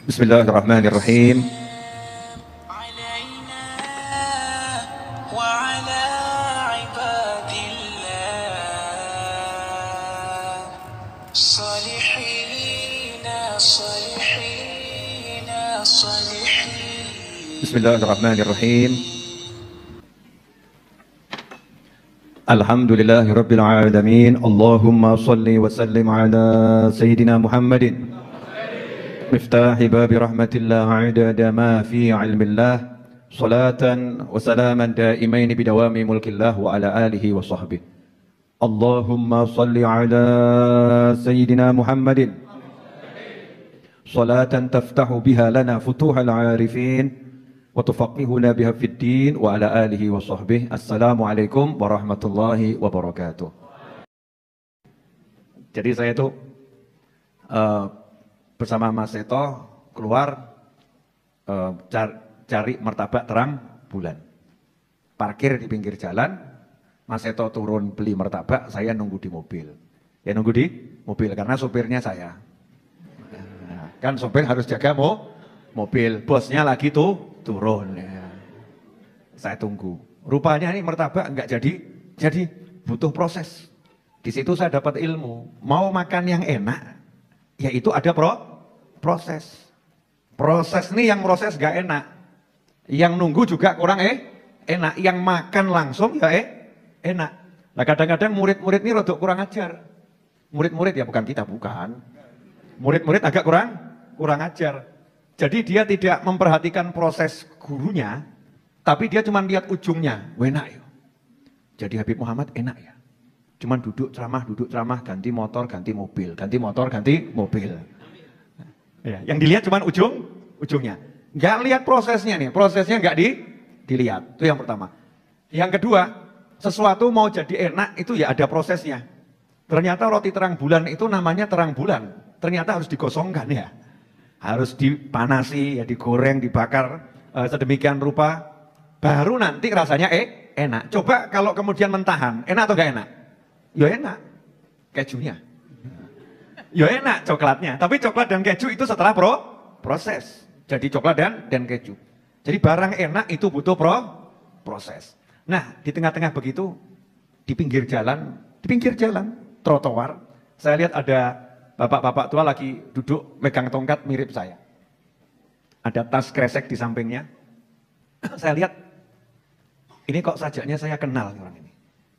Bismillahirrahmanirrahim. Bismillahirrahmanirrahim. Alhamdulillahirabbil alamin. Allahumma shalli wa sallim ala sayyidina Muhammadin miftahi babi rahmatillah adada ma fi ilmillah salatan wa salaman daimain bidawami mulkillah wa ala alihi wa sahbihi. Allahumma salli ala sayyidina Muhammadin salatan taftahu biha lana futuhal arifin wa tufaqihuna biha fid din wa ala alihi wa sahbihi. Assalamualaikum warahmatullahi wabarakatuh. Jadi saya itu bersama Mas Seto keluar cari martabak terang bulan. Parkir di pinggir jalan, Mas Seto turun beli martabak, saya nunggu di mobil. Ya nunggu di mobil karena sopirnya saya. Nah, kan sopir harus jaga mobil, bosnya lagi tuh turun. Ya. Saya tunggu. Rupanya ini martabak enggak jadi butuh proses. Di situ saya dapat ilmu. Mau makan yang enak, yaitu ada proses. Proses ini yang proses gak enak. Yang nunggu juga kurang enak. Yang makan langsung ya enak. Nah kadang-kadang murid-murid ini rodok kurang ajar. Murid-murid ya bukan kita, bukan. Murid-murid agak kurang ajar. Jadi dia tidak memperhatikan proses gurunya, tapi dia cuma lihat ujungnya. Enak ya. Jadi Habib Muhammad enak ya. Cuman duduk ceramah, ganti motor, ganti mobil, ganti motor, ganti mobil. Ya, yang dilihat cuma ujungnya. Nggak lihat prosesnya nih, prosesnya nggak dilihat. Itu yang pertama. Yang kedua, sesuatu mau jadi enak itu ya ada prosesnya. Ternyata roti terang bulan itu namanya terang bulan. Ternyata harus digosongkan ya. Harus dipanasi, ya digoreng, dibakar sedemikian rupa. Baru nanti rasanya enak. Coba kalau kemudian mentahan, enak atau nggak enak? Ya enak, kejunya. Ya enak coklatnya, tapi coklat dan keju itu setelah proses. Jadi coklat dan keju. Jadi barang enak itu butuh proses. Nah di tengah-tengah begitu, di pinggir jalan, trotoar, saya lihat ada bapak-bapak tua lagi duduk megang tongkat mirip saya. Ada tas kresek di sampingnya. Saya lihat, ini kok sajaknya saya kenal orang ini.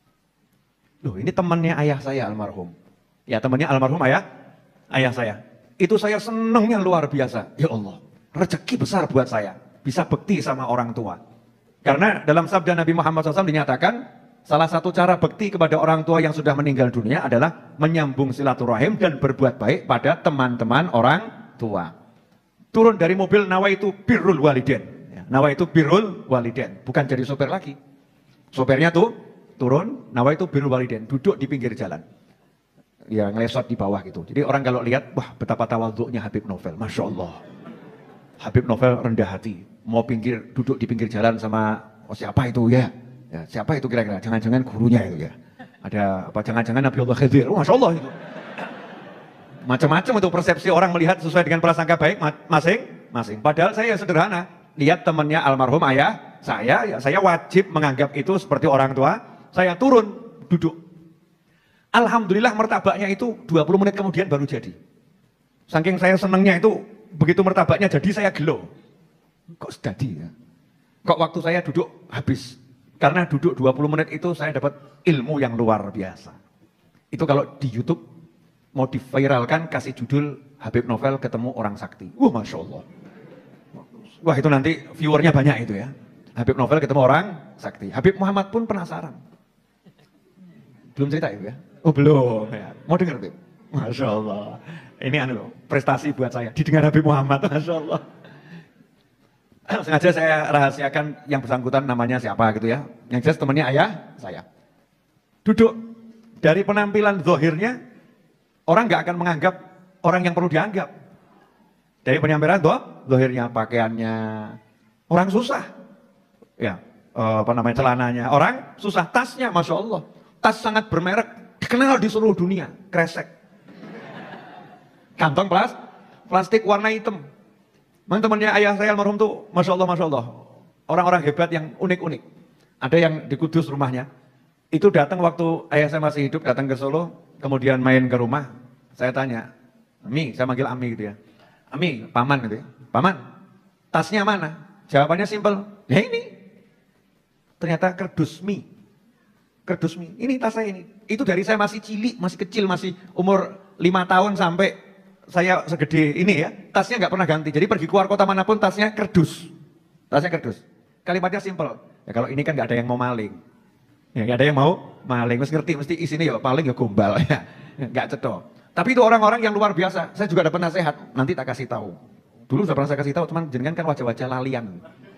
Loh ini temannya ayah saya almarhum. Ya temannya almarhum ayah saya. Itu saya senangnya luar biasa. Ya Allah, rezeki besar buat saya. Bisa bekti sama orang tua. Karena dalam sabda Nabi Muhammad SAW dinyatakan, salah satu cara bekti kepada orang tua yang sudah meninggal dunia adalah menyambung silaturahim dan berbuat baik pada teman-teman orang tua. Turun dari mobil, nawaitu birrul waliden. Nawaitu birrul waliden. Bukan jadi sopir lagi. Sopirnya tuh turun, nawaitu birrul waliden. Duduk di pinggir jalan. Ya ngelesot di bawah gitu. Jadi orang kalau lihat, wah betapa tawadhu'nya Habib Novel, Masya Allah. Habib Novel rendah hati, mau duduk di pinggir jalan sama siapa itu ya? Siapa itu kira-kira? Jangan-jangan gurunya itu ya. Ada apa? Jangan-jangan Nabi Allah Khidir, Masya Allah itu. Macam-macam untuk persepsi orang melihat sesuai dengan prasangka baik masing-masing. Padahal saya sederhana, lihat temannya almarhum ayah saya, ya saya wajib menganggap itu seperti orang tua. Saya turun, duduk. Alhamdulillah martabaknya itu 20 menit kemudian baru jadi. Saking saya senangnya itu, begitu martabaknya jadi saya gelo. Kok sedadi ya? Kok waktu saya duduk habis? Karena duduk 20 menit itu saya dapat ilmu yang luar biasa. Itu kalau di YouTube mau diviralkan kasih judul Habib Novel ketemu orang sakti. Masya Allah. Wah itu nanti viewernya banyak itu ya. Habib Novel ketemu orang sakti. Habib Muhammad pun penasaran. Belum cerita itu ya? Oh belum ya. Mau dengar Habib? Masya Allah. Ini prestasi buat saya. Didengar Habib Muhammad. Masya Allah. Sengaja saya rahasiakan yang bersangkutan namanya siapa gitu ya. Yang jelas temannya ayah saya. Duduk. Dari penampilan zahirnya, orang nggak akan menganggap orang yang perlu dianggap. Dari penampilan zahirnya, pakaiannya, orang susah. Ya, celananya. Orang susah. Tasnya, Masya Allah. Tas sangat bermerek. Dikenal di seluruh dunia, kresek. Kantong plastik warna hitam. Memang temannya ayah saya almarhum tuh, Masya Allah. Orang-orang hebat yang unik-unik. Ada yang di Kudus rumahnya. Itu datang waktu ayah saya masih hidup, datang ke Solo, kemudian main ke rumah. Saya tanya, Ami, saya manggil Ami gitu ya. Ami, paman gitu ya. Paman, tasnya mana? Jawabannya simpel, ya ini. Ternyata kerdus mie. Kerdus mie, ini tas saya ini. Itu dari saya masih cilik, masih kecil, masih umur 5 tahun sampai saya segede ini ya. Tasnya nggak pernah ganti, jadi pergi keluar kota manapun tasnya kerdus. Tasnya kerdus. Kalimatnya simpel. Ya kalau ini kan nggak ada yang mau maling. Ya nggak ada yang mau maling, mesti ngerti, mesti isinya ya paling ya gombal ya. Nggak cetok. Tapi itu orang-orang yang luar biasa. Saya juga dapat nasihat, nanti tak kasih tahu. Dulu sudah pernah saya kasih tahu, teman jenengan kan wajah-wajah lalian.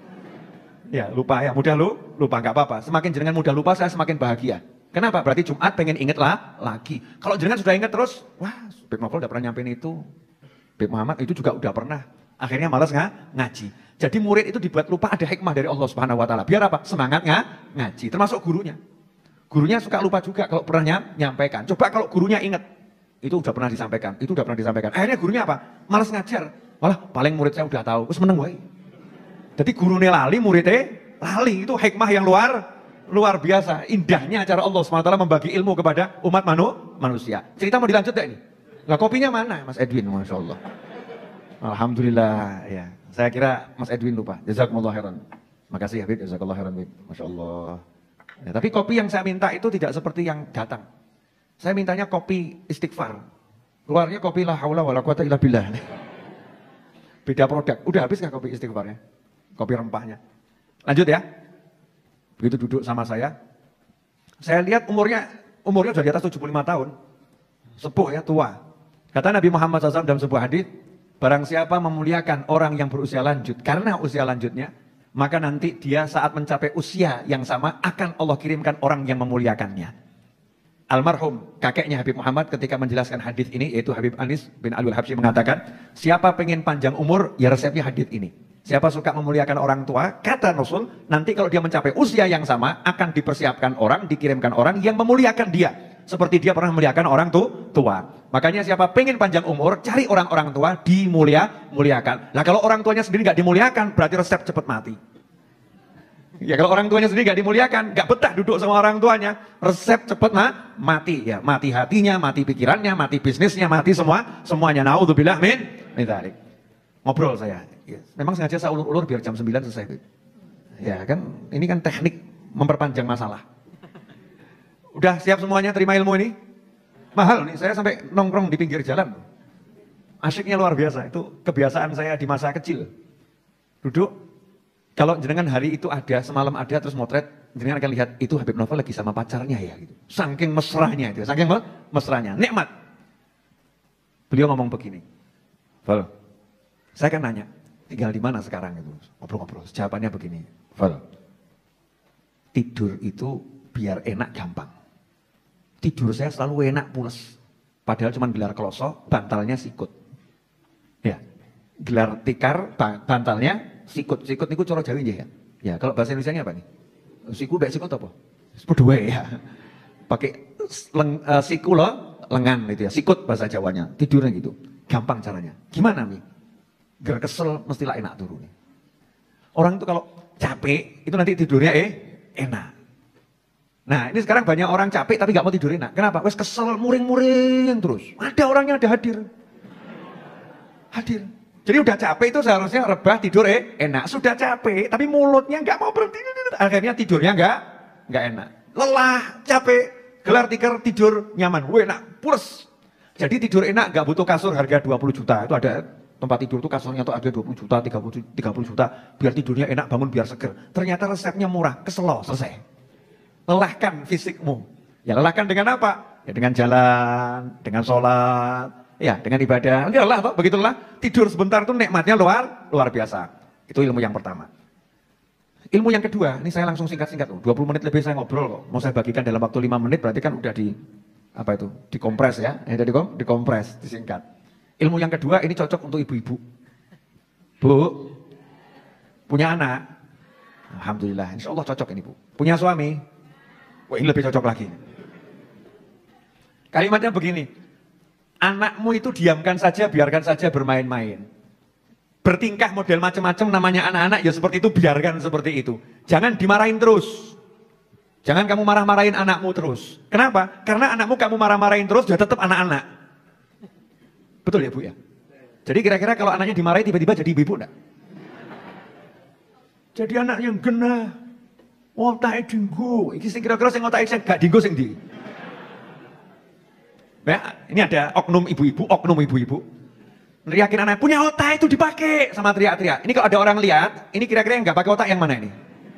Ya lupa ya, mudah lupa nggak apa-apa. Semakin jenengan mudah lupa, saya semakin bahagia. Kenapa? Berarti Jumat pengen inget lah lagi. Kalau jenengan sudah inget terus, wah, Beb Novel udah pernah nyampein itu. Beb Muhammad itu juga udah pernah. Akhirnya malas ngaji. Jadi murid itu dibuat lupa, ada hikmah dari Allah Subhanahu Wa Taala. Biar apa? Semangat ngaji. Termasuk gurunya. Gurunya suka lupa juga kalau pernah nyampaikan. Coba kalau gurunya inget, itu udah pernah disampaikan. Itu udah pernah disampaikan. Akhirnya gurunya apa? Malas ngajar. Walah, paling murid saya udah tahu. Terus meneng wae. Jadi gurunya lali, muridnya lali. Itu hikmah yang luar biasa. Indahnya cara Allah SWT membagi ilmu kepada umat manusia. Cerita mau dilanjut gak ini? Lah kopinya mana Mas Edwin? Masya Allah. Alhamdulillah. Ya. Saya kira Mas Edwin lupa. Jazakumullah khairan. Makasih Habib. Jazakumullah khairan. Masya Allah. Ya, tapi kopi yang saya minta itu tidak seperti yang datang. Saya mintanya kopi istighfar. Keluarnya kopi la haula wala quwata illa billah. Beda produk. Udah habis gak kopi istighfarnya? Kopi rempahnya. Lanjut ya. Begitu duduk sama saya lihat umurnya sudah di atas 75 tahun. Sepuh ya, tua. Kata Nabi Muhammad SAW dalam sebuah hadis, barang siapa memuliakan orang yang berusia lanjut karena usia lanjutnya, maka nanti dia saat mencapai usia yang sama akan Allah kirimkan orang yang memuliakannya. Almarhum kakeknya Habib Muhammad ketika menjelaskan hadis ini, yaitu Habib Anis bin Alwi Al-Habsyi mengatakan, siapa pengen panjang umur, ya resepnya hadis ini. Siapa suka memuliakan orang tua, kata Rasul, nanti kalau dia mencapai usia yang sama, akan dipersiapkan orang, dikirimkan orang yang memuliakan dia. Seperti dia pernah memuliakan orang tua. Makanya siapa pengen panjang umur, cari orang-orang tua, dimuliakan. Nah kalau orang tuanya sendiri gak dimuliakan, berarti resep cepat mati. Ya kalau orang tuanya sendiri gak dimuliakan, gak betah duduk sama orang tuanya, resep cepat mati. Ya mati hatinya, mati pikirannya, mati bisnisnya, mati semuanya. Naudzubillah min dzalik. Ngobrol saya. Ya, memang sengaja saya ulur-ulur biar jam 9 selesai. Ya kan, ini kan teknik memperpanjang masalah. Udah siap semuanya terima ilmu ini? Mahal nih, saya sampai nongkrong di pinggir jalan. Asyiknya luar biasa, itu kebiasaan saya di masa kecil. Duduk, kalau jenengan hari itu ada, semalam ada, terus motret, jenengan akan lihat, itu Habib Novel lagi sama pacarnya ya. Gitu. Saking mesranya itu, saking mesranya, nikmat. Beliau ngomong begini, Val, saya kan nanya, tinggal di mana sekarang itu? Ngobrol-ngobrol. Jawabannya begini, Val, tidur itu biar enak gampang. Tidur saya selalu enak pules. Padahal cuma gelar kloso, bantalnya sikut. Ya, gelar tikar, bantalnya sikut. Sikut itu coro Jawi ya. Ya, kalau bahasa Indonesia apa nih? Siku, sikut apa? Sepedue ya. Pakai siku loh, lengan itu ya. Sikut bahasa Jawanya. Tidurnya gitu. Gampang caranya. Gimana nih? Ger kesel mestilah enak turun. Orang itu kalau capek itu nanti tidurnya enak. Nah ini sekarang banyak orang capek tapi gak mau tidur enak. Kenapa? Wes kesel muring-muring terus. Ada orangnya ada hadir. Jadi udah capek itu seharusnya rebah tidur enak. Sudah capek tapi mulutnya gak mau berhenti. Akhirnya tidurnya gak enak. Lelah, capek, gelar tikar tidur nyaman. Enak, pules. Jadi tidur enak gak butuh kasur harga 20 juta. Itu ada tempat tidur tuh kasurnya tuh ada 20 juta, 30 juta. Biar tidurnya enak, bangun biar seger. Ternyata resepnya murah, keselo, selesai. Lelahkan fisikmu. Ya lelahkan dengan apa? Ya dengan jalan, dengan sholat, ya dengan ibadah. Nanti lelah toh, begitu lelah. Tidur sebentar tuh nikmatnya luar biasa. Itu ilmu yang pertama. Ilmu yang kedua, ini saya langsung singkat-singkat. 20 menit lebih saya ngobrol kok. Mau saya bagikan dalam waktu 5 menit berarti kan udah dikompres ya. Dikompres, disingkat. Ilmu yang kedua ini cocok untuk ibu-ibu. Bu, punya anak. Alhamdulillah, insya Allah cocok ini Bu. Punya suami. Wah ini lebih cocok lagi. Kalimatnya begini. Anakmu itu diamkan saja, biarkan saja bermain-main. bertingkah model macam-macam namanya anak-anak, ya seperti itu, biarkan seperti itu. Jangan dimarahin terus. Jangan kamu marah-marahin anakmu terus. Kenapa? Karena anakmu kamu marah-marahin terus, dia tetap anak-anak. Betul ya Bu ya? Jadi kira-kira kalau anaknya dimarahi tiba-tiba jadi ibu enggak? Jadi anak yang genah. Otake dinggo. Iki sing kira-kira sing otake sing gak dinggo sing ndi? Ya, ini ada oknum ibu-ibu neriakin anak, punya otak itu dipakai sama teriak-teriak. Ini kalau ada orang lihat, ini kira-kira yang nggak pakai otak yang mana ini?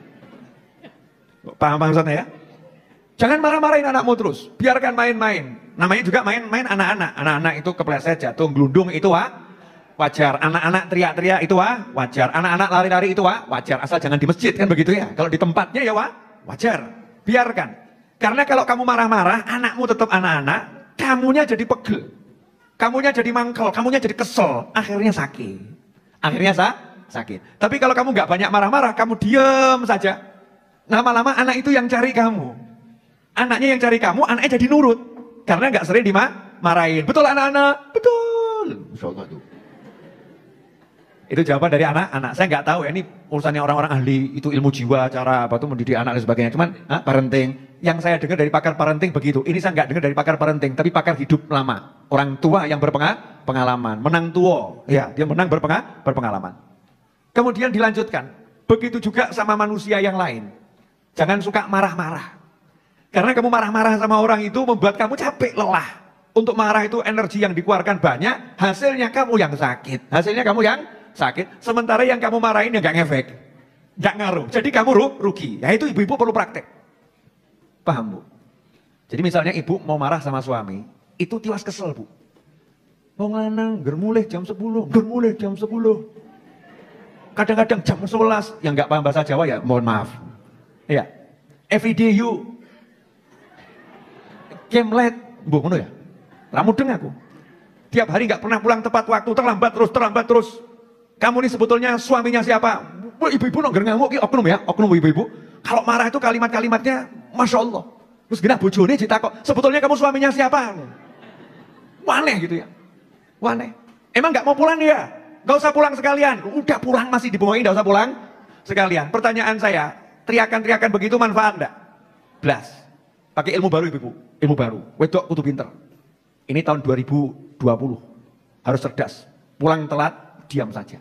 Paham maksudnya ya? Jangan marah-marahin anakmu terus, biarkan main-main. Namanya juga main-main anak-anak. Anak-anak itu kepleset, jatuh, gelundung itu wajar. Anak-anak teriak-teriak itu wajar. Anak-anak lari-lari itu wajar. Asal jangan di masjid kan begitu ya. Kalau di tempatnya ya wajar. Biarkan. Karena kalau kamu marah-marah, anakmu tetap anak-anak. Kamunya jadi pegel, kamunya jadi mangkel, kamunya jadi kesel, akhirnya sakit. Sakit. Tapi kalau kamu nggak banyak marah-marah, kamu diem saja, lama-lama anak itu yang cari kamu. Anaknya yang cari kamu, anaknya jadi nurut. Karena nggak sering dimarahin. Betul anak-anak? Betul. Insyaallah tuh. Itu jawaban dari anak-anak. Saya nggak tahu ya, ini urusannya orang-orang ahli, itu ilmu jiwa, cara apa tuh mendidik anak dan sebagainya. Cuman parenting. Yang saya dengar dari pakar parenting begitu. Ini saya nggak dengar dari pakar parenting, tapi pakar hidup lama. Orang tua yang berpengalaman, menang tua. Ya, dia menang berpengalaman. Kemudian dilanjutkan. Begitu juga sama manusia yang lain. Jangan suka marah-marah. Karena kamu marah-marah sama orang itu membuat kamu capek, lelah. Untuk marah itu energi yang dikeluarkan banyak, hasilnya kamu yang sakit. Sementara yang kamu marahin yang nggak ngefek. Nggak ngaruh. Jadi kamu rugi. Ya itu ibu-ibu perlu praktek. Paham Bu? Jadi misalnya ibu mau marah sama suami, itu tiwas kesel Bu. Wong lanang germulih jam 10. Kadang-kadang jam 11, yang nggak paham bahasa Jawa ya mohon maaf. Iya. Everyday you came late, Bu ngono ya. Ramudeng aku. Tiap hari nggak pernah pulang tepat waktu, terlambat terus. Kamu ini sebetulnya suaminya siapa? Ibu-ibu nongger ngamuk, oknum ibu-ibu. Kalau marah itu kalimat-kalimatnya, Masya Allah. Terus gini bojone ditakok, sebetulnya kamu suaminya siapa? Waneh gitu ya. Waneh. Emang gak mau pulang ya? Gak usah pulang sekalian. Udah pulang masih dibohongin, gak usah pulang sekalian. Pertanyaan saya, teriakan-teriakan begitu manfaat enggak? Blas. Pakai ilmu baru ibu-ibu. Ilmu baru. Wedok kudu pinter. Ini tahun 2020. Harus cerdas. Pulang telat, diam saja.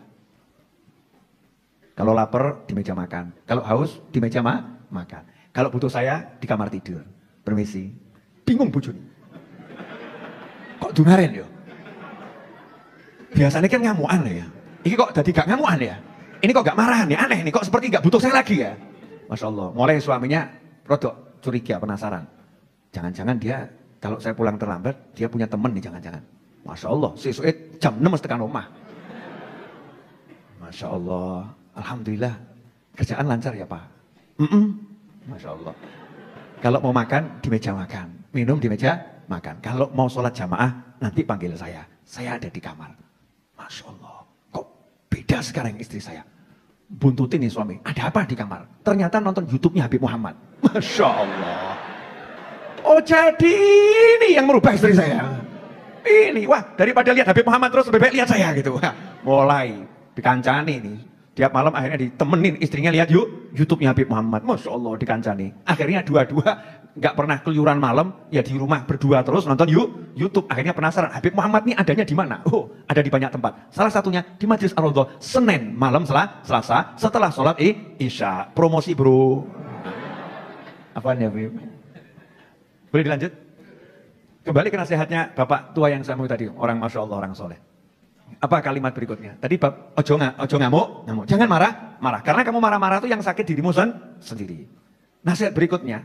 Kalau lapar, di meja makan. Kalau haus, di meja makan. Kalau butuh saya, di kamar tidur. Permisi. Bingung bojone. Kok dungaren ya? Biasanya kan ngamuan ya. Ini kok jadi gak ngamuan ya? Ini kok gak marahan ya? Aneh nih, kok seperti gak butuh saya lagi ya? Masya Allah. Mulai suaminya rodok curiga, penasaran. Jangan-jangan dia, kalau saya pulang terlambat, dia punya teman nih, jangan-jangan. Masya Allah, sesuk jam 6 tekan rumah. Masya Allah. Alhamdulillah, kerjaan lancar ya Pak? Masya Allah. Kalau mau makan, di meja makan. Minum di meja makan. Kalau mau sholat jamaah, nanti panggil saya. Saya ada di kamar. Masya Allah. Kok beda sekarang istri saya? Buntutin nih suami. Ada apa di kamar? Ternyata nonton YouTube-nya Habib Muhammad. Masya Allah. Oh jadi ini yang merubah istri saya. Ini, wah daripada lihat Habib Muhammad terus lebih baik lihat saya gitu. Mulai dikancani nih. Tiap malam akhirnya ditemenin istrinya lihat YouTube-nya Habib Muhammad. Masya Allah dikancani. Akhirnya dua-dua nggak pernah keluyuran malam, ya di rumah berdua terus nonton YouTube. Akhirnya penasaran, Habib Muhammad ini adanya di mana? Oh, ada di banyak tempat. Salah satunya di Majlis Ar-Raudhah Senin malam Selasa setelah sholat Isya. Promosi bro. Apaan ya Habib? Boleh dilanjut? Kembali ke nasihatnya Bapak tua yang saya mau tadi, orang Masya Allah, orang soleh. Apa kalimat berikutnya? Tadi ojo ngamuk. Jangan marah. Karena kamu marah-marah itu yang sakit dirimu sendiri. Nasihat berikutnya.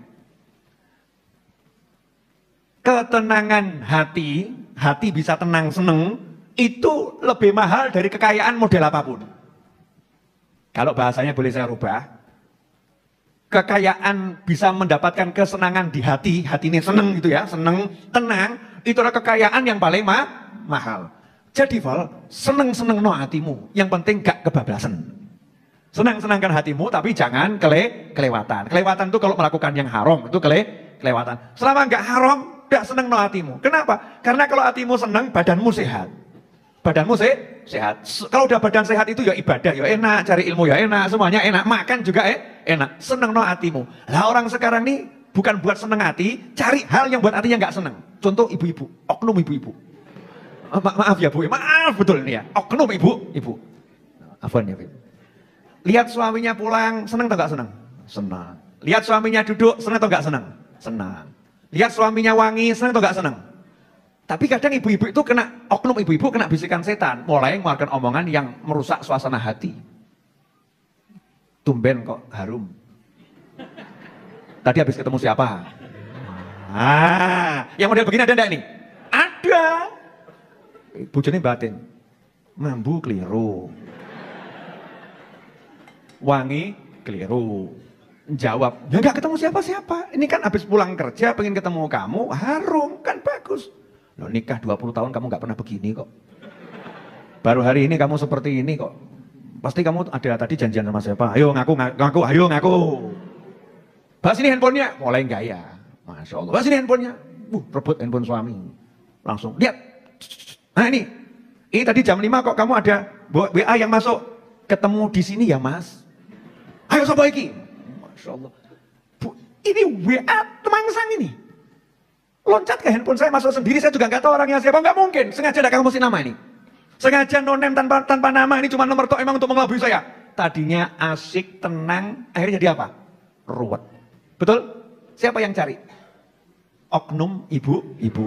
Ketenangan hati bisa tenang, seneng, itu lebih mahal dari kekayaan model apapun. Kalau bahasanya boleh saya rubah. Kekayaan bisa mendapatkan kesenangan di hati ini seneng gitu ya, seneng, tenang, itu adalah kekayaan yang paling mahal. Jadi Val, seneng-seneng no hatimu, yang penting gak kebablasan. Senang-senangkan hatimu, tapi jangan kelewatan. Kelewatan itu kalau melakukan yang haram, itu kelewatan. Selama gak haram, gak seneng no hatimu. Kenapa? Karena kalau hatimu senang, badanmu sehat. Badanmu sehat. Kalau udah badan sehat itu ya ibadah ya enak, cari ilmu ya enak, semuanya enak, makan juga enak. Seneng no hatimu. Lah orang sekarang nih bukan buat seneng hati, cari hal yang buat hatinya nggak seneng. Contoh ibu-ibu, oknum ibu-ibu. Maaf ya Bu, maaf betul ini ya. Oknum ibu. Afwan ya Bu. Lihat suaminya pulang, seneng atau nggak seneng? Senang. Lihat suaminya duduk, seneng atau nggak seneng? Senang. Lihat suaminya wangi, seneng atau nggak seneng? Tapi kadang ibu-ibu itu kena, oknum ibu-ibu kena bisikan setan. Mulai mengeluarkan omongan yang merusak suasana hati. Tumben kok harum. Tadi habis ketemu siapa? Yang model begini ada enggak nih? Ada. Bojone batin. Mambu keliru. Wangi keliru. Jawab, ya enggak ketemu siapa-siapa. Ini kan habis pulang kerja pengen ketemu kamu, harum, kan bagus. Loh nikah 20 tahun kamu nggak pernah begini kok. Baru hari ini kamu seperti ini kok. Pasti kamu ada tadi janjian sama siapa? Ayo ngaku, ayo ngaku. Bahas ini handphonenya, mulai gaya. Masya Allah. Bahas ini handphonenya, rebut handphone suami. Langsung, lihat. Nah ini tadi jam 5 kok kamu ada WA yang masuk. Ketemu di sini ya mas. Ayo sopo iki. Masya Allah. Bu, ini WA temangsang ini. Loncat ke handphone saya masuk sendiri, saya juga nggak tahu orangnya siapa, nggak mungkin. Sengaja ada kamu mesti nama ini. Sengaja nonem tanpa nama, ini cuma nomor tok emang untuk mengelabui saya. Tadinya asik, tenang, akhirnya jadi apa? Ruwet. Betul? Siapa yang cari? Oknum ibu-ibu.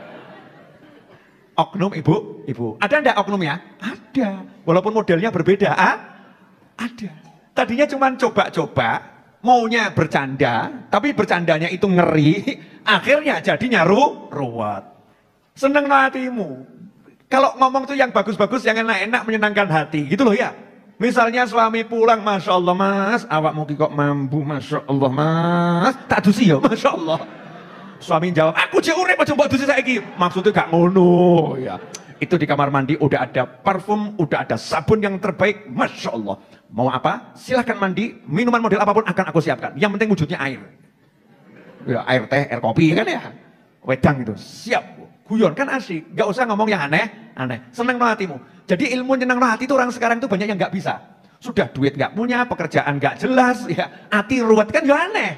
Oknum ibu-ibu. Ada enggak oknumnya? Ada. Walaupun modelnya berbeda, ada. Tadinya cuma coba-coba, maunya bercanda, tapi bercandanya itu ngeri. Akhirnya jadinya ruwet. Seneng hatimu. Kalau ngomong tuh yang bagus-bagus, yang enak-enak, menyenangkan hati. Gitu loh ya. Misalnya suami pulang, Masya Allah mas, awak mau kok mambu, Masya Allah mas. Tak dusi ya, Masya Allah. Suami jawab, aku jauh urip aja mbak dusi saiki. Maksudnya gak ngono ya. Itu di kamar mandi udah ada parfum, udah ada sabun yang terbaik, Masya Allah. Mau apa? Silahkan mandi, minuman model apapun akan aku siapkan. Yang penting wujudnya air. Ya, air teh, air kopi kan ya. Wedang itu, siap. Guyon kan asik, gak usah ngomong yang aneh. Seneng no hatimu. Jadi ilmu nyenang no hati itu orang sekarang itu banyak yang gak bisa. Sudah duit gak punya, pekerjaan gak jelas, ya hati ruwet kan ya aneh.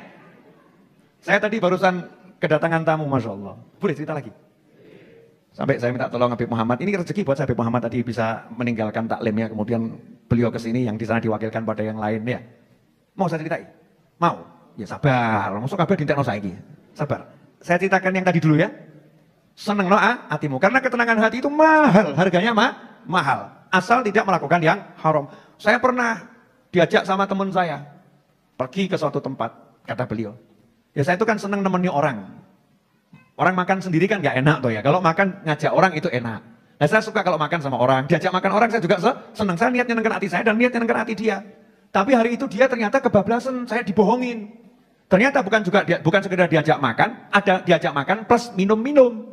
Saya tadi barusan kedatangan tamu, Masya Allah. Boleh cerita lagi? Sampai saya minta tolong Habib Muhammad. Ini rezeki buat saya, Habib Muhammad tadi bisa meninggalkan taklimnya, kemudian beliau ke sini yang di sana diwakilkan pada yang lain ya. Mau saya ceritain? Mau? Ya sabar. Masuk kabeh dintekno saiki. Sabar. Saya ceritakan yang tadi dulu ya. Seneng no hatimu. Karena ketenangan hati itu mahal, harganya mahal. Asal tidak melakukan yang haram. Saya pernah diajak sama teman saya pergi ke suatu tempat, kata beliau. Ya saya itu kan seneng nemeni orang. Orang makan sendiri kan gak enak tuh ya. Kalau makan ngajak orang itu enak. Nah saya suka kalau makan sama orang. Diajak makan orang saya juga seneng. Saya niat nyenengkan hati saya dan niat nyenengkan hati dia. Tapi hari itu dia ternyata kebablasan, saya dibohongin. Ternyata bukan sekedar diajak makan, ada diajak makan plus minum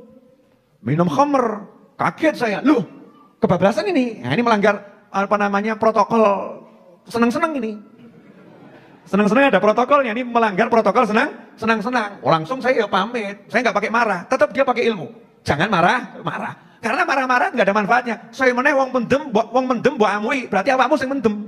khamr. Kaget saya, loh kebablasan ini. Nah, ini melanggar protokol senang-senang ini. Senang-senang ada protokolnya, ini melanggar protokol senang-senang. Langsung saya ya pamit, saya nggak pakai marah, tetap dia pakai ilmu. Jangan marah. Karena marah-marah nggak ada manfaatnya. Saya meneh wong mendem mbok amui, berarti awakmu sing mendem.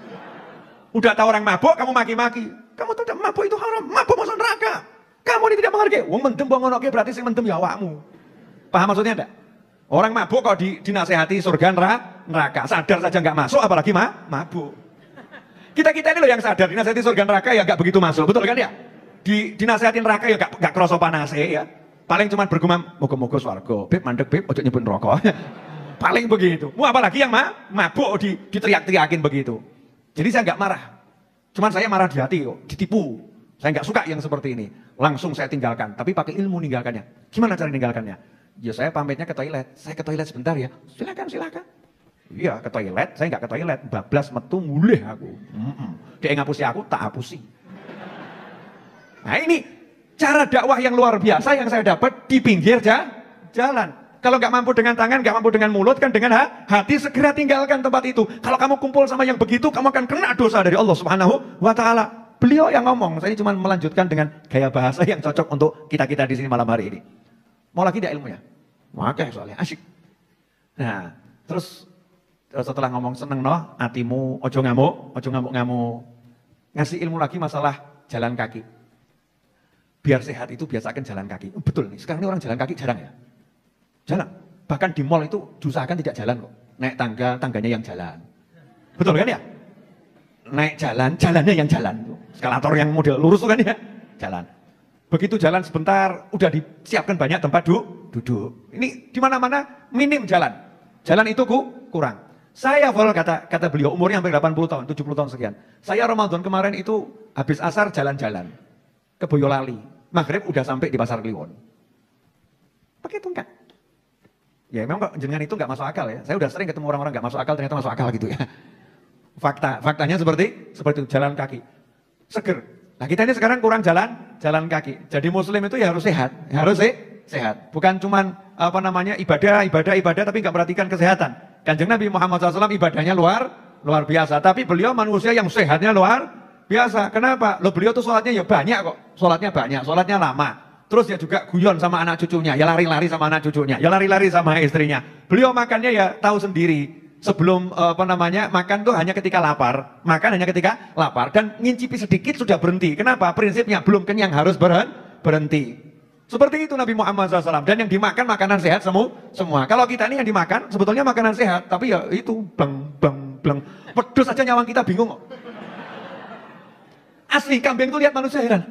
Udah tahu orang mabuk, kamu maki-maki. Kamu tuh mabuk itu haram, mabuk masuk neraka. Kamu ini tidak menghargai. Wong mendem mbok ngono berarti sing mendem ya awakmu. Paham maksudnya enggak? Orang mabuk kalau dinasehati surga neraka, sadar saja nggak masuk apalagi mabuk. Kita ini loh yang sadar dinasehati surga neraka ya nggak begitu masuk, betul kan ya? Dinasehatin neraka ya nggak kroso panas ya. Paling cuma bergumam, moga-moga swarga. Beb mandek beb, ojo nyebut rokok. Paling begitu. Mau apalagi yang mabuk diteriak-teriakin begitu. Jadi saya nggak marah. Cuman saya marah di hati, ditipu. Saya nggak suka yang seperti ini. Langsung saya tinggalkan. Tapi pakai ilmu ninggalkannya. Gimana cara ninggalkannya? Ya saya pamitnya ke toilet. Saya ke toilet sebentar ya. Silakan. Iya ke toilet. Saya nggak ke toilet. Bablas metu mulih aku. Dia ngapusi aku, tak hapusi. Nah ini cara dakwah yang luar biasa yang saya dapat di pinggir jalan. Kalau nggak mampu dengan tangan, nggak mampu dengan mulut, kan dengan hati segera tinggalkan tempat itu. Kalau kamu kumpul sama yang begitu, kamu akan kena dosa dari Allah Subhanahu wa Ta'ala. Beliau yang ngomong, saya cuma melanjutkan dengan gaya bahasa yang cocok untuk kita di sini malam hari ini. Mau lagi tidak ilmunya? Makanya soalnya asyik. Nah, terus setelah ngomong seneng no, hatimu ojo ngamuk. Ngasih ilmu lagi masalah jalan kaki. Biar sehat itu biasakan jalan kaki. Betul nih, sekarang ini orang jalan kaki jarang ya. Jarang. Bahkan di mall itu diusahakan tidak jalan kok. Naik tangga, tangganya yang jalan. Betul kan ya? Naik jalan, jalannya yang jalan. Eskalator yang model lurus kan ya? Jalan. Begitu jalan sebentar, udah disiapkan banyak tempat duduk. Ini di mana-mana minim jalan. Jalan itu kurang. Saya full kata beliau, umurnya hampir 80 tahun, 70 tahun sekian. Saya Ramadan kemarin itu habis asar jalan-jalan ke Boyolali. Maghrib udah sampai di Pasar Kliwon. Pakai tongkat. Ya memang kok jenengan itu nggak masuk akal ya. Saya udah sering ketemu orang-orang nggak masuk akal, ternyata masuk akal gitu ya. Faktanya seperti itu, jalan kaki. Seger. Nah kita ini sekarang kurang jalan kaki. Jadi muslim itu ya harus sehat, sehat. Bukan cuman ibadah tapi nggak perhatikan kesehatan. Kanjeng Nabi Muhammad SAW ibadahnya luar biasa, tapi beliau manusia yang sehatnya luar biasa. Kenapa? Beliau tuh sholatnya ya banyak kok, sholatnya lama. Terus ya juga guyon sama anak cucunya, ya lari-lari sama anak cucunya, ya lari-lari sama istrinya. Beliau makannya ya tahu sendiri. Sebelum makan tuh hanya ketika lapar, dan ngincipi sedikit sudah berhenti. Kenapa? Prinsipnya belum kenyang harus berhenti. Seperti itu Nabi Muhammad SAW. Dan yang dimakan makanan sehat semua. Kalau kita ini yang dimakan sebetulnya makanan sehat. Tapi ya itu bleng. Pedus aja nyawang kita bingung kok. Asli kambing itu lihat manusia heran.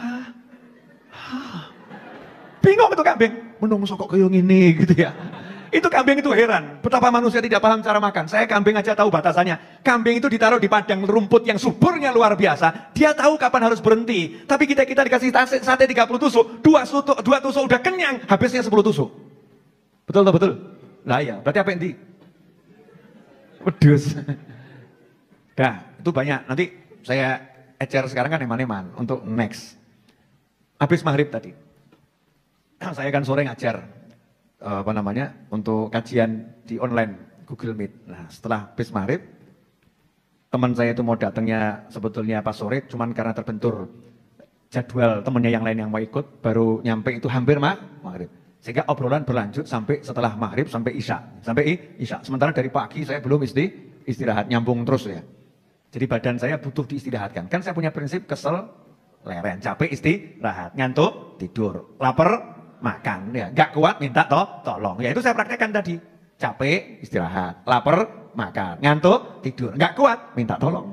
Bingung itu kambing. Menungso kok kayak gini gitu ya. Itu kambing itu heran. Betapa manusia tidak paham cara makan. Saya kambing aja tahu batasannya. Kambing itu ditaruh di padang rumput yang suburnya luar biasa. Dia tahu kapan harus berhenti. Tapi kita dikasih sate 30 tusuk. 2 tusuk udah kenyang. Habisnya 10 tusuk. Betul? Lah ya, berarti apa yang wedus. Nah, itu banyak. Nanti saya ecer sekarang kan eman-eman untuk next. Habis maghrib tadi. Saya kan sore ngajar. Untuk kajian di online Google Meet. Nah setelah habis maghrib, teman saya itu mau datangnya sebetulnya pas sore, cuman karena terbentur jadwal temennya yang lain yang mau ikut, baru nyampe itu hampir maghrib. Sehingga obrolan berlanjut sampai setelah maghrib, sampai isya. Sementara dari pagi saya belum istirahat, nyambung terus ya. Jadi badan saya butuh diistirahatkan. Kan saya punya prinsip kesel, leren, capek istirahat, ngantuk, tidur, lapar, makan, ya nggak kuat minta tolong. Ya itu saya praktekkan tadi. Capek istirahat, lapar makan, ngantuk tidur, nggak kuat minta tolong.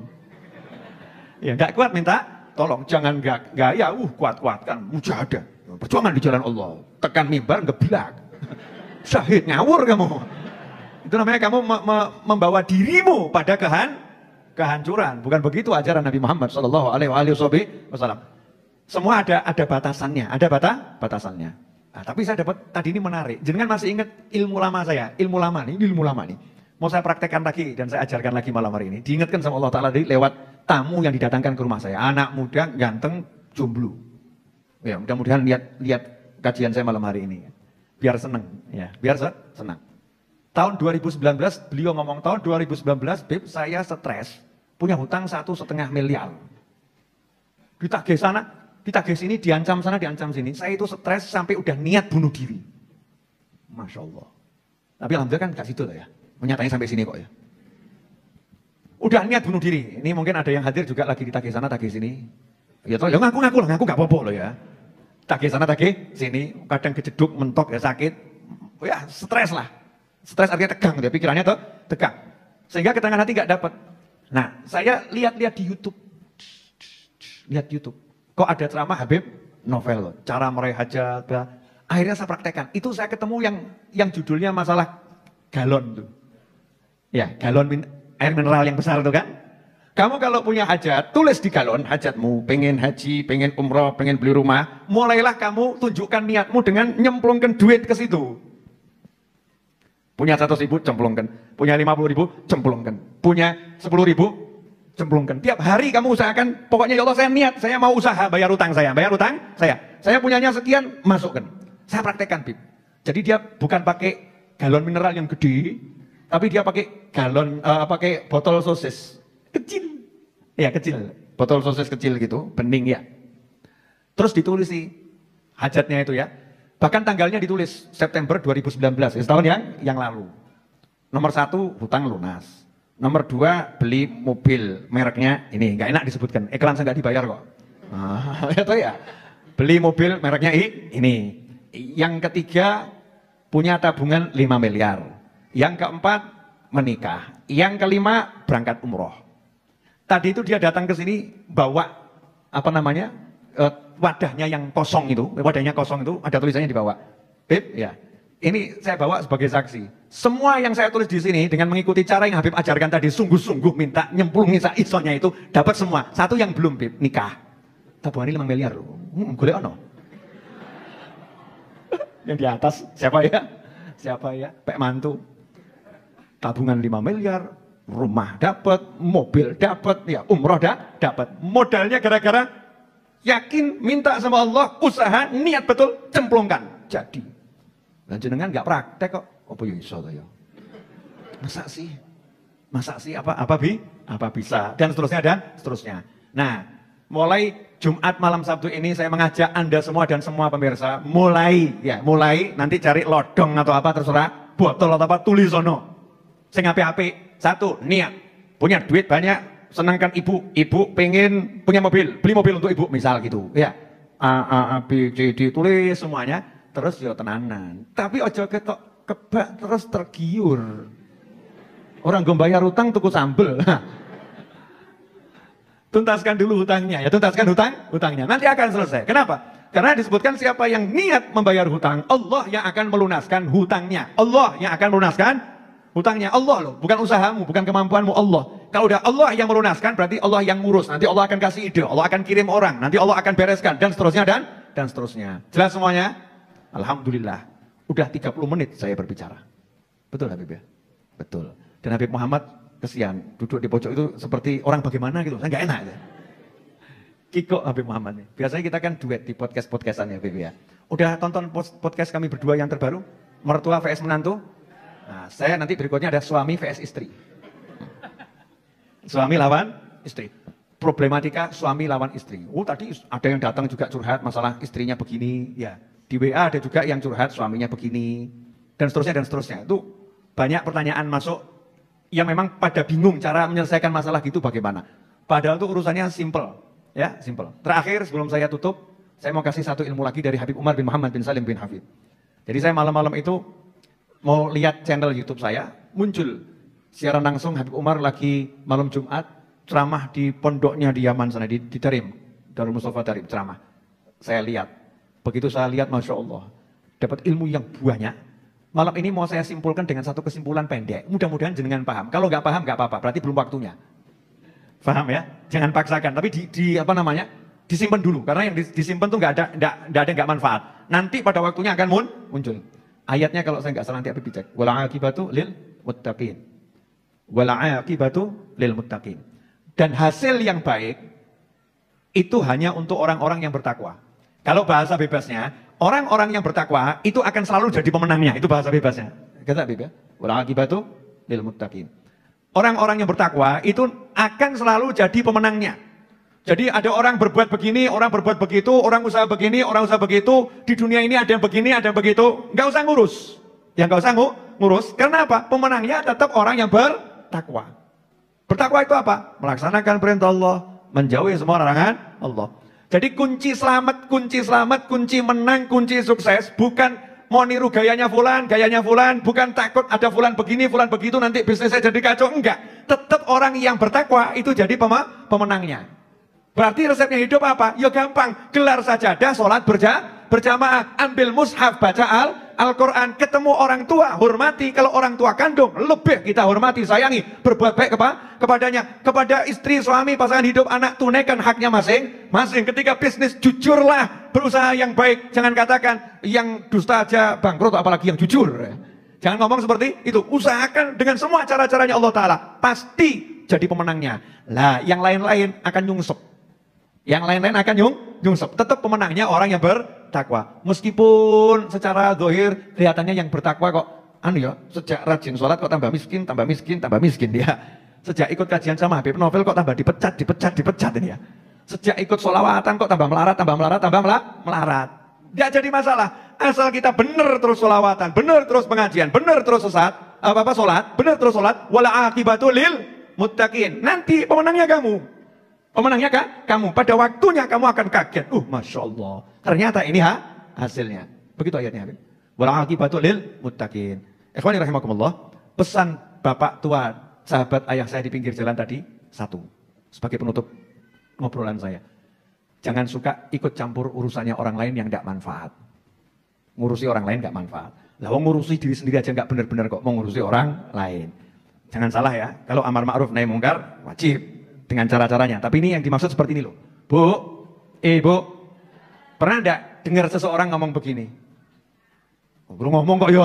Ya nggak kuat minta tolong. Jangan gaya kuat-kuatkan mujahadah. Perjuangan di jalan Allah. Tekan mimbar ngeblak. Syahid ngawur kamu. Itu namanya kamu membawa dirimu pada kehancuran. Bukan begitu ajaran Nabi Muhammad sallallahu alaihi wasallam. Semua ada batasannya, batasannya. Nah, tapi saya dapat tadi ini menarik. Jangan masih ingat ilmu lama saya, ilmu lama nih. Mau saya praktekkan lagi dan saya ajarkan lagi malam hari ini. Diingatkan sama Allah Ta'ala lewat tamu yang didatangkan ke rumah saya. Anak muda, ganteng, jomblo. Ya, mudah-mudahan lihat kajian saya malam hari ini. Biar seneng, ya, biar senang. Tahun 2019, beliau ngomong tahun 2019, Beb, saya stres, punya hutang 1,5 miliar. Ditagih sana. Ditagih sini, diancam sana, diancam sini. Saya itu stres sampai udah niat bunuh diri. Masya Allah. Tapi alhamdulillah kan gak situ lah ya. Menyatanya sampai sini kok ya. Udah niat bunuh diri. Ini mungkin ada yang hadir juga lagi ditagih sana, tagih sini. Ya toh, ya ngaku gak apa-apa loh ya. Tagih sana, tagih sini. Kadang kejeduk, mentok ya sakit. Ya stres lah. Stres artinya tegang ya. Pikirannya tuh tegang. Sehingga ketenangan hati gak dapat. Nah, saya lihat-lihat di YouTube. Lihat YouTube. Kok ada ceramah Habib Novel, cara meraih hajat. Akhirnya saya praktekkan. Itu saya ketemu yang judulnya masalah galon tuh. Ya, galon air mineral yang besar itu kan. Kamu kalau punya hajat, tulis di galon hajatmu. Pengen haji, pengen umroh, pengen beli rumah. Mulailah kamu tunjukkan niatmu dengan nyemplungkan duit ke situ. Punya 100.000, cemplungkan. Punya 50.000, cemplungkan. Punya 10.000, cemplungkan. Tiap hari kamu usahakan, pokoknya ya Allah saya niat, saya mau usaha bayar utang saya. Saya punyanya sekian, masukkan. Saya praktekkan, Bib. Jadi dia bukan pakai galon mineral yang gede, tapi dia pakai pakai botol sosis kecil. Ya kecil, botol sosis kecil gitu, bening ya. Terus ditulis sih hajatnya itu ya. Bahkan tanggalnya ditulis September 2019, setahun yang lalu. Nomor 1 hutang lunas. Nomor 2 beli mobil mereknya ini, nggak enak disebutkan, iklan saya nggak dibayar kok. Itu ya. Beli mobil mereknya ini. Yang ketiga punya tabungan 5 miliar. Yang keempat menikah. Yang kelima berangkat umroh. Tadi itu dia datang ke sini bawa wadahnya yang kosong itu, ada tulisannya di bawah. Bib, ya. Ini saya bawa sebagai saksi. Semua yang saya tulis di sini dengan mengikuti cara yang Habib ajarkan tadi, sungguh-sungguh minta nyemplungin isonya itu dapat semua. Satu yang belum, Bib, nikah. Tabungannya 5 miliar. Golek ono. Yang di atas siapa ya? Pak mantu. Tabungan 5 miliar, rumah dapat, mobil dapat, ya umroh dapat. Modalnya gara-gara yakin minta sama Allah, usaha, niat betul, cemplungkan. Jadi. Dan jenengan nggak praktek kok. Apa ya iso ya? Masa sih apa bisa dan seterusnya. Nah, mulai Jumat malam Sabtu ini saya mengajak Anda semua dan semua pemirsa mulai nanti cari lodong atau apa terserah, botol atau apa tulis sono. Sing apik-apik. 1, niat. Punya duit banyak, senangkan ibu pengen punya mobil, beli mobil untuk ibu misal gitu. Ya. A B C D tulis semuanya, terus ya tenanan. Tapi ojo ketok kebak terus tergiur. Orang gue bayar utang tuku sambel. Tuntaskan dulu hutangnya, ya tuntaskan hutangnya. Nanti akan selesai. Kenapa? Karena disebutkan siapa yang niat membayar hutang, Allah yang akan melunaskan hutangnya. Allah yang akan melunaskan hutangnya. Allah loh, bukan usahamu, bukan kemampuanmu, Allah. Kalau udah Allah yang melunaskan, berarti Allah yang ngurus. Nanti Allah akan kasih ide, Allah akan kirim orang, nanti Allah akan bereskan, dan seterusnya, dan seterusnya. Jelas semuanya? Alhamdulillah. Udah 30 menit saya berbicara. Betul Habib ya? Betul. Dan Habib Muhammad kesian, duduk di pojok itu seperti orang bagaimana gitu, saya nggak enak ya. Kiko Habib Muhammad nih. Biasanya kita kan duet di podcast-podcastan ya Habib ya. Udah tonton podcast kami berdua yang terbaru? Mertua vs menantu? Nah, saya nanti berikutnya ada suami vs istri. Suami lawan istri. Problematika suami lawan istri. Oh tadi ada yang datang juga curhat masalah istrinya begini. Ya. Di WA ada juga yang curhat suaminya begini. Dan seterusnya. Itu banyak pertanyaan masuk yang memang pada bingung cara menyelesaikan masalah gitu bagaimana. Padahal itu urusannya simple. Ya, simple. Terakhir sebelum saya tutup, saya mau kasih satu ilmu lagi dari Habib Umar bin Muhammad bin Salim bin Hafid. Jadi saya malam-malam itu mau lihat channel YouTube saya, muncul siaran langsung Habib Umar lagi malam Jumat ceramah di pondoknya di Yaman sana di Darim, Darul Mustafa Darim ceramah. Saya lihat, begitu saya lihat Masya Allah, dapat ilmu yang banyak. Malam ini mau saya simpulkan dengan satu kesimpulan pendek. Mudah-mudahan jenengan paham. Kalau nggak paham nggak apa-apa, berarti belum waktunya. Paham ya? Jangan paksakan, tapi disimpan dulu. Karena yang disimpan tuh nggak ada nggak manfaat. Nanti pada waktunya akan muncul. Ayatnya kalau saya nggak salah nanti Habib dicek. Wal aqibatu lil muttaqin. Wal aqibatu lil muttaqin. Dan hasil yang baik itu hanya untuk orang-orang yang bertakwa. Kalau bahasa bebasnya, orang-orang yang bertakwa itu akan selalu jadi pemenangnya. Itu bahasa bebasnya. Kata Habib ya. Wal aqibatu lil muttaqin. Orang-orang yang bertakwa itu akan selalu jadi pemenangnya. Jadi ada orang berbuat begini, orang berbuat begitu, orang usaha begini, orang usaha begitu. Di dunia ini ada yang begini, ada yang begitu. Nggak usah ngurus. Ya nggak usah ngurus. Karena apa? Pemenangnya tetap orang yang bertakwa. Bertakwa itu apa? Melaksanakan perintah Allah, menjauhi semua larangan Allah. Jadi kunci selamat, kunci menang, kunci sukses bukan mau niru gayanya fulan, bukan takut ada fulan begini, fulan begitu, nanti bisnisnya jadi kacau. Enggak. Tetap orang yang bertakwa itu jadi pemenangnya. Berarti resepnya hidup apa? Ya gampang. Gelar sajadah, sholat berjamaah, ambil mushaf, baca Al-Quran, ketemu orang tua, hormati. Kalau orang tua kandung, lebih kita hormati, sayangi, berbuat baik kepadanya. Kepada istri, suami, pasangan hidup, anak, tunaikan haknya masing-masing. Ketika bisnis, jujurlah, berusaha yang baik. Jangan katakan yang dusta aja bangkrut, apalagi yang jujur. Jangan ngomong seperti itu. Usahakan dengan semua cara-caranya Allah Ta'ala. Pasti jadi pemenangnya. Lah, yang lain-lain akan nyungsep. Yang lain-lain akan nyungsep. Tetap pemenangnya orang yang bertakwa. Meskipun secara zahir kelihatannya yang bertakwa kok sejak rajin sholat kok tambah miskin dia. Sejak ikut kajian sama Habib Novel kok tambah dipecat ini ya. Sejak ikut sholawatan kok tambah melarat. Tidak jadi masalah. Asal kita benar terus sholawatan, benar terus pengajian, benar terus sesat, apa sholat, benar terus sholat, wala akibatul lil muttaqin. Nanti pemenangnya kamu. Pemenangnya kamu. Pada waktunya kamu akan kaget. Masya Allah. Ternyata ini hasilnya. Begitu ayatnya. Wala akibatul lil muttaqin. Ikhwani rahimakumullah. Pesan bapak tua, sahabat ayah saya di pinggir jalan tadi, satu. Sebagai penutup ngobrolan saya. Jangan suka ikut campur urusannya orang lain yang tidak manfaat. Ngurusi orang lain nggak manfaat. Lah ngurusi diri sendiri aja nggak benar-benar kok mau ngurusi orang lain. Jangan salah ya, kalau amar ma'ruf nahi mungkar wajib dengan cara-caranya. Tapi ini yang dimaksud seperti ini loh. Bu, Bu, pernah enggak dengar seseorang ngomong begini? Belum ngomong kok ya.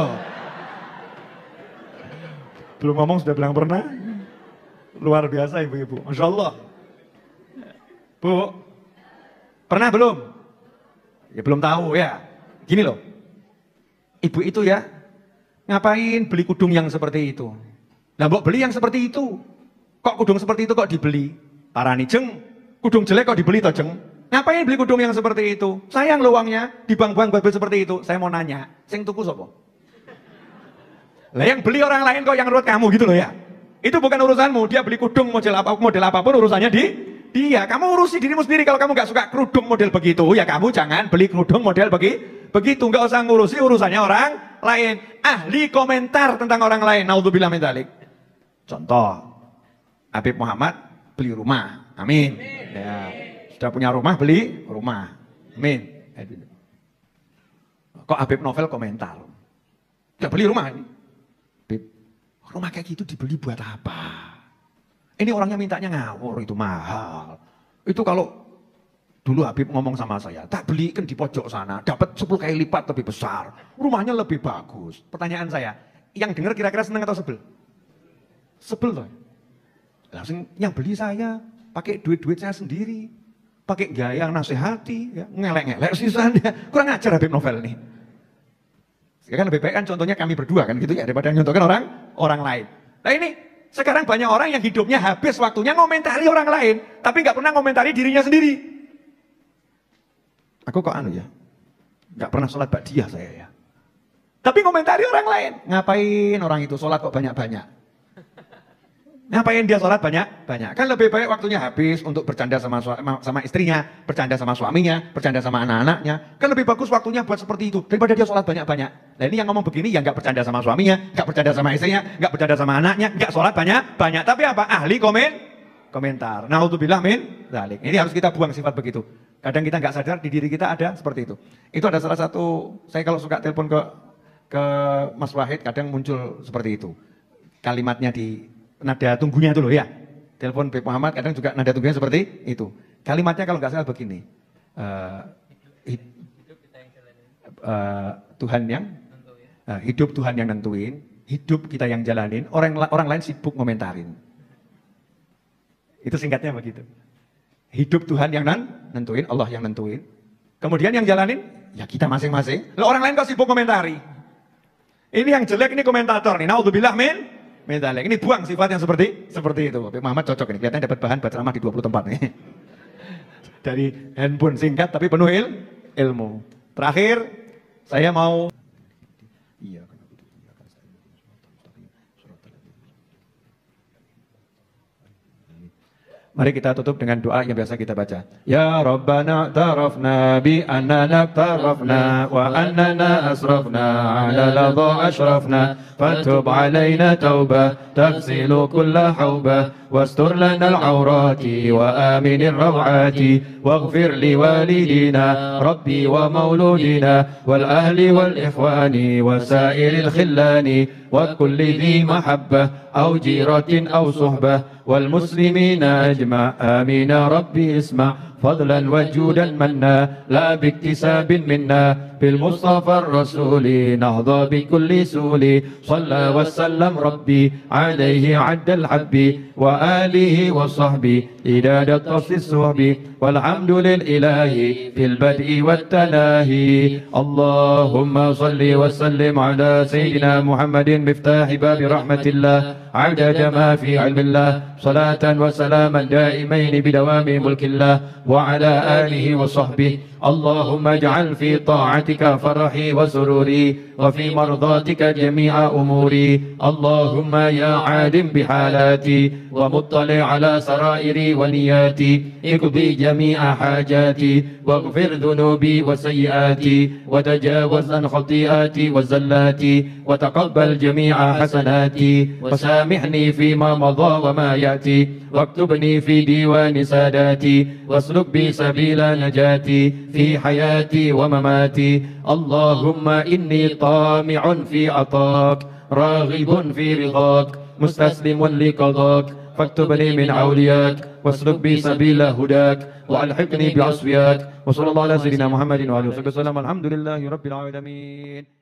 Belum ngomong sudah bilang pernah. Luar biasa ibu-ibu, Masya Allah. Bu, pernah belum? Ya belum tahu ya. Gini loh. Ibu itu ya, ngapain beli kudung yang seperti itu? Nah, mbok beli yang seperti itu. Kok kudung seperti itu kok dibeli? Parani jeng, kudung jelek kok dibeli toh jeng? Ngapain beli kudung yang seperti itu? Sayang lo uangnya, dibang-bang babel seperti itu. Saya mau nanya, sing tuku sapa? Lah yang beli orang lain kok yang nurut kamu gitu loh ya. Itu bukan urusanmu, dia beli kudung model apapun urusannya dia. Kamu urusi dirimu sendiri. Kalau kamu gak suka kerudung model begitu, ya kamu jangan beli kerudung model begitu. Gak usah ngurusi urusannya orang lain. Ahli komentar tentang orang lain. Naudzubillah min dzalik. Contoh, Habib Muhammad beli rumah. Amin. Ya, sudah punya rumah, beli rumah. Amin. Kok Habib Novel komentar? Sudah beli rumah ini. Habib, rumah kayak gitu dibeli buat apa? Ini orangnya mintanya ngawur, itu mahal. Itu kalau dulu Habib ngomong sama saya, tak belikan di pojok sana, dapat 10 kali lipat lebih besar. Rumahnya lebih bagus. Pertanyaan saya, yang dengar kira-kira seneng atau sebel? Sebel loh. Langsung yang beli saya, pakai duit-duit saya sendiri. Pakai gaya yang nasihati, ya, ngelek-ngelek sisanya. Kurang ajar Habib Novel nih. Sekarang lebih baik kan contohnya kami berdua kan gitu ya, daripada nyontohkan orang lain. Nah ini sekarang banyak orang yang hidupnya habis waktunya ngomentari orang lain, tapi nggak pernah ngomentari dirinya sendiri. Aku kok anu ya, nggak pernah sholat ba'diyah saya ya. Tapi ngomentari orang lain, ngapain orang itu sholat kok banyak-banyak? Ngapain dia sholat banyak-banyak? Kan lebih baik waktunya habis untuk bercanda sama istrinya, bercanda sama suaminya, bercanda sama anak-anaknya. Kan lebih bagus waktunya buat seperti itu daripada dia sholat banyak-banyak. Nah ini yang ngomong begini yang nggak bercanda sama suaminya, nggak bercanda sama istrinya, nggak bercanda sama anaknya, nggak sholat banyak-banyak. Tapi apa? Ahli komentar. Naudzubillah min dzalik. Ini harus kita buang sifat begitu. Kadang kita nggak sadar di diri kita ada seperti itu. Itu ada salah satu, saya kalau suka telepon ke Mas Wahid kadang muncul seperti itu. Kalimatnya di nada tunggunya itu loh ya. Telepon Habib Muhammad kadang juga nada tunggunya seperti itu. Kalimatnya kalau nggak salah begini. Tuhan yang hidup Tuhan yang nentuin, hidup kita yang jalanin, orang lain sibuk ngomentarin. Itu singkatnya begitu. Hidup Tuhan yang nentuin, Allah yang nentuin. Kemudian yang jalanin ya kita masing-masing. Lah orang lain kok sibuk komentari. Ini yang jelek ini komentator nih. Naudzubillah min dzalik. Ini buang sifat yang seperti itu. Habib Muhammad cocok ini. Kelihatannya dapat bahan baca ceramah di 20 tempat nih. Dari handphone singkat tapi penuh ilmu. Terakhir saya mau mari kita tutup dengan doa yang biasa kita baca. Ya Rabbana tarafna bi annana tarafna wa annana asrafna ala ladha ashrafna fatub alaina tauba tafsilu kulla hauba wastur lana al-awrati wa amin al-rawati waghfir li walidina rabbi wa mauludina wal ahli wal ikhwani wa sairil khillani wa kulli dhi mahabbah aw jiratin aw suhbah والمسلمين أجمع آمين ربي اسمع فضلا وجودا منا لا باكتساب منا بالمصطفى الرسول نهضى بكل سول صلى وسلم ربي عليه عد الحب وآله وصحبه إداد الطرس الصحب والحمد للإله في البدء والتناهي اللهم صل وسلم على سيدنا محمد مفتاح باب رحمة الله عدد ما في علم الله صلاة وسلاما دائمين بدوام ملك الله وعلى آله وصحبه. اللهم اجعل في طاعتك فرحي وسروري وفي مرضاتك جميع أموري. اللهم يا عالم بحالاتي ومطلع على سرائري ونياتي اقضي جميع حاجاتي واغفر ذنوبي وسيئاتي وتجاوز عن خطيئاتي وزلاتي وتقبل جميع حسناتي وسامحني فيما مضى وما يأتي واكتبني في ديوان ساداتي واسلك بي سبيل نجاتي في حياتي ومماتي. اللهم إني طامع في عطاك راغب في رضاك مستسلم لقضاك فاكتبني من أولياك واسلك بي سبيل هداك وألحقني بعصفياك. وصلى الله على سيدنا محمد وعلى آله وصحبه وسلم. الحمد لله رب العالمين.